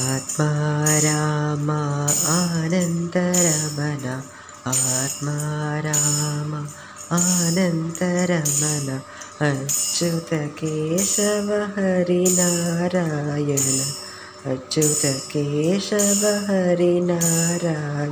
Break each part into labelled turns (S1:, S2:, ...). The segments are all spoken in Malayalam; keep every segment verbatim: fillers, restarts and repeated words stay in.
S1: ആത്മാരാമ ആനന്ദരമണ ആത്മാരാമ ആനന്ദരമണ അച്യുത കേശവ ഹരിനാരായണ അച്യുത കേശവ ഹരിനാരായണ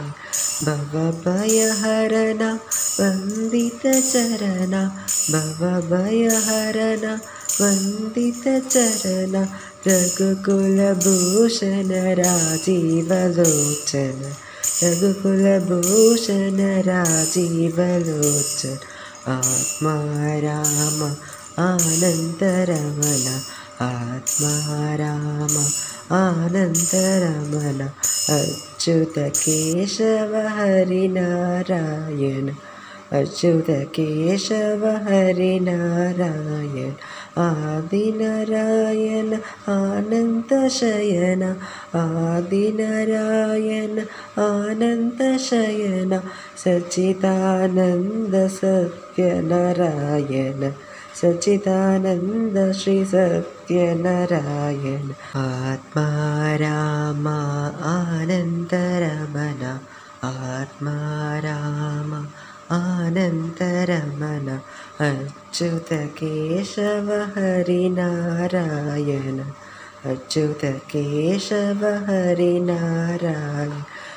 S1: ഭവഭയഹരണ വന്ദിത ചരണ ഭവഭയഹരണ വന്ദിത ചരണ രഘുകുലഭൂഷണ രാജീവലോചന രഘുകുലഭൂഷണ രാജീവലോചന ആത്മാരാമ ആനന്ദരമണ ആത്മാരാമ ആനന്ദരമണ അച്യുത കേശവ ഹരിനാരായണ അച്യുത കേശവ ഹരിനാരായണ ആദിനാരായണ ആനന്ദശയന ആദിനാരായണ ആനന്ദശയന സച്ചിദാനന്ദ സത്യനാരായണ സച്ചിദാനന്ദ ശ്രീ സത്യനാരായണ ആത്മാരാമ ആനന്ദരമണ ആത്മാരാമ ആനന്ദരമണ അച്യുത കേശവ ഹരിനാരായണ അച്യുത കേശവ ഹരിനാരായണ